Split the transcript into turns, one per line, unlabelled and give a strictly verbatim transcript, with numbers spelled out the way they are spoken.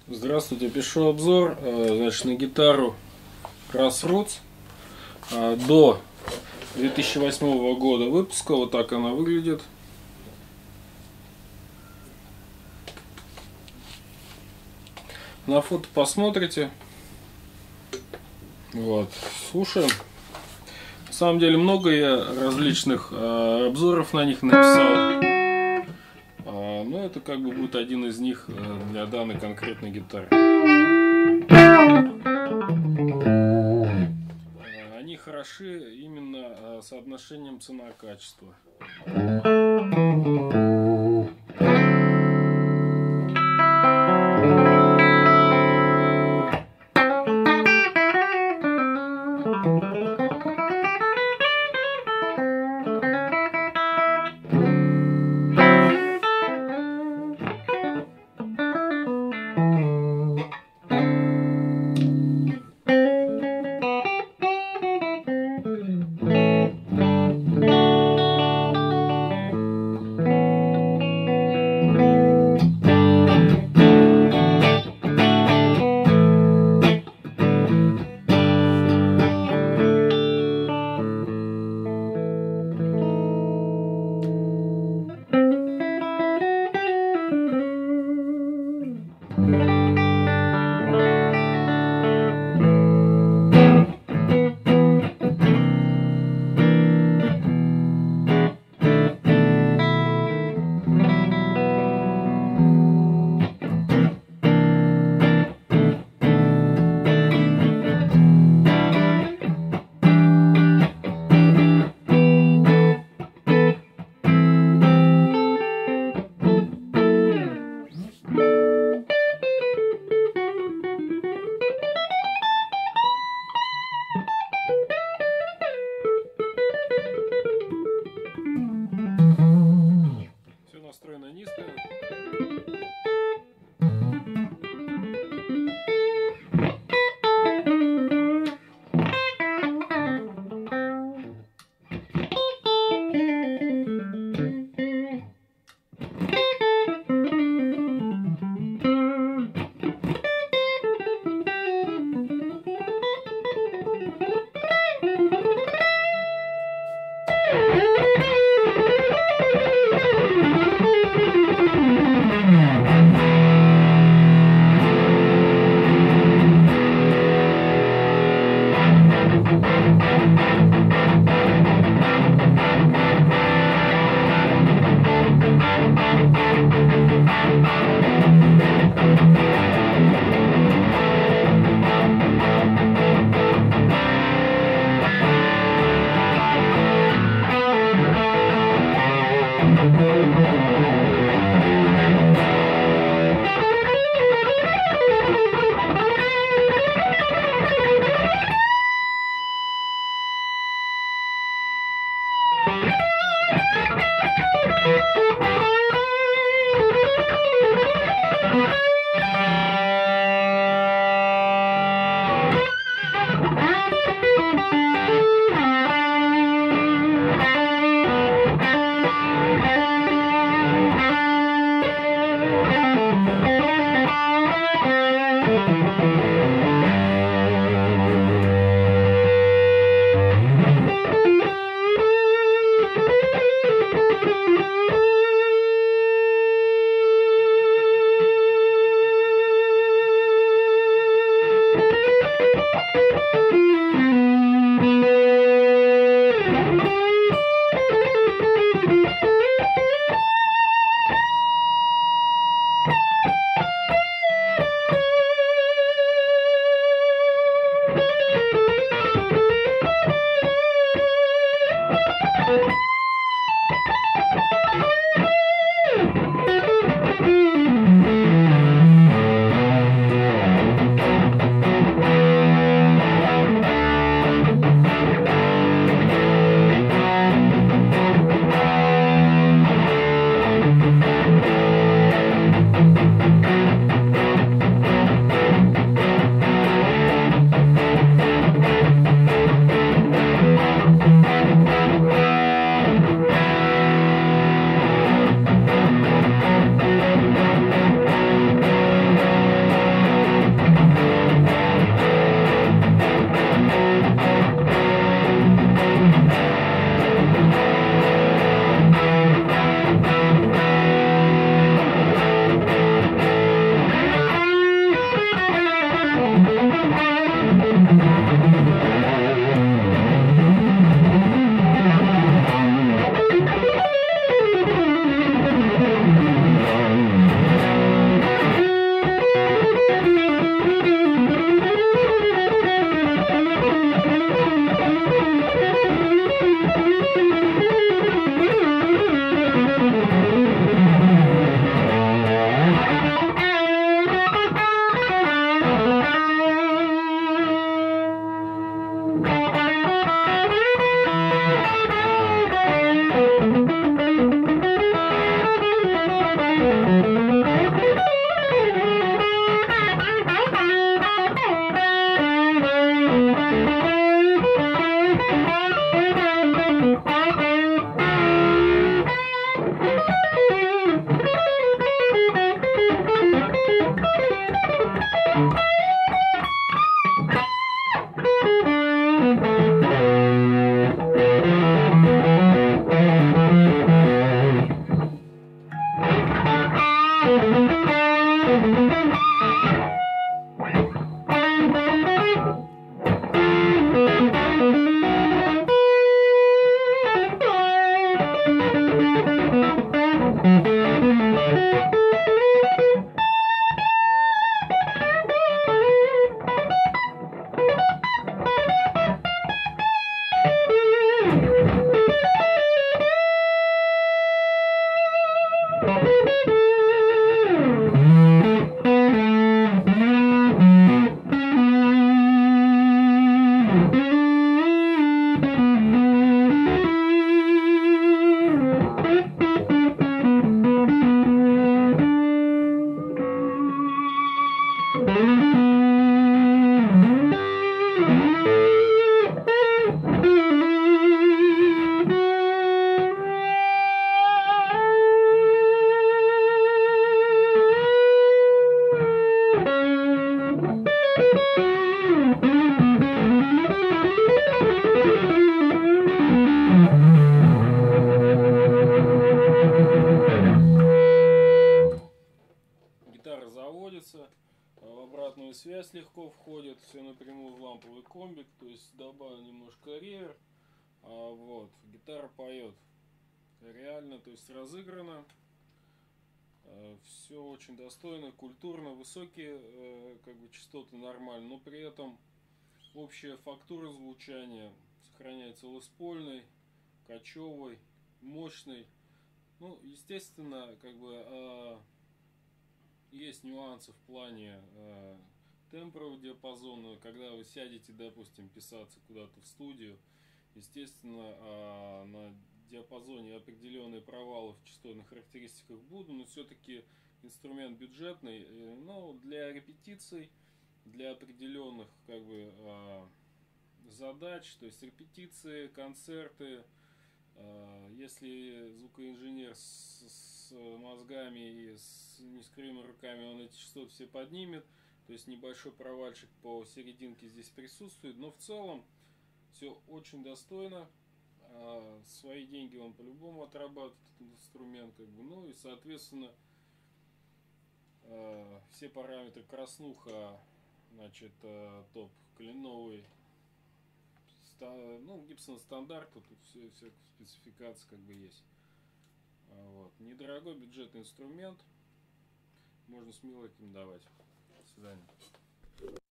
Здравствуйте, пишу обзор, значит, на гитару Crossroads до две тысячи восьмого года выпуска. Вот так она выглядит. На фото посмотрите. Вот, слушаем. На самом деле много я различных э, обзоров на них написал. Э, но это как бы будет один из них э, для данной конкретной гитары. Э, они хороши именно э, соотношением цена-качество. Настроено низко. заводится, в обратную связь легко входит, все напрямую в ламповый комбик, то есть добавил немножко реверб, а вот, гитара поет реально, то есть разыграно, все очень достойно, культурно, высокие как бы частоты нормально, но при этом общая фактура звучания сохраняется лес-польной, кочевой, мощной. Ну, естественно, как бы э, есть нюансы в плане э, тембрового диапазона. Когда вы сядете, допустим, писаться куда-то в студию, естественно, э, на диапазоне определенные провалы в частотных характеристиках будут, но все-таки инструмент бюджетный. Э, но для репетиций, для определенных как бы э, задач, то есть репетиции, концерты. Если звукоинженер с, с мозгами и с нескрытыми руками, он эти частоты все поднимет. То есть небольшой провальчик по серединке здесь присутствует. Но в целом все очень достойно. Свои деньги он по-любому отрабатывает, этот инструмент. Как бы. Ну и соответственно все параметры краснуха, значит, топ кленовый. Ну, Гибсон стандарт, тут все, все спецификации как бы есть. Вот. Недорогой бюджетный инструмент. Можно смело рекомендовать. До свидания.